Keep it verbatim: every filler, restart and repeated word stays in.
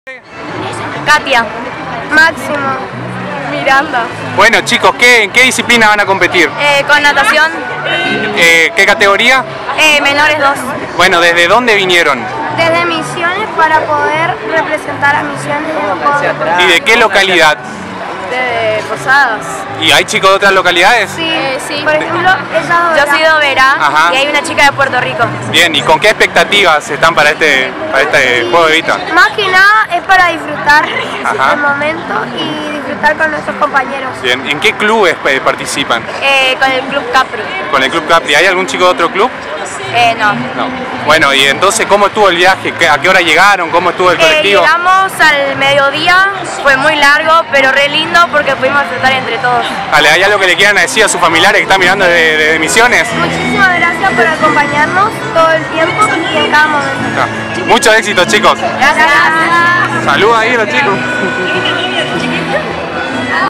Katia. Máximo. Miranda. Bueno chicos, ¿qué, ¿en qué disciplina van a competir? Eh, con natación. Eh, ¿Qué categoría? Eh, menores dos. Bueno, ¿desde dónde vinieron? Desde Misiones para poder representar a Misiones en ¿Y de qué localidad? De Posadas. ¿Y hay chicos de otras localidades? Sí, eh, sí. Por ejemplo, ella Yo soy de Oberá. Ajá. Y hay una chica de Puerto Rico. Bien, ¿y con qué expectativas están para este, para este juego de Evita? Más que nada es para disfrutar Ajá. el momento y disfrutar con nuestros compañeros. Bien, ¿en qué clubes eh, participan? Eh, con el Club Capri. Con el Club Capri. ¿Hay algún chico de otro club? Eh, no. No. Bueno, y entonces, ¿cómo estuvo el viaje? ¿A qué hora llegaron? ¿Cómo estuvo el colectivo? Eh, llegamos al mediodía, fue muy largo, pero re lindo porque pudimos disfrutar entre todos. Vale, ¿hay algo que le quieran decir a sus familiares que están mirando desde, desde Misiones? Muchísimas gracias por acompañarnos todo el tiempo y en cada momento. Mucho éxito, chicos. Gracias. Saludos ahí a los chicos.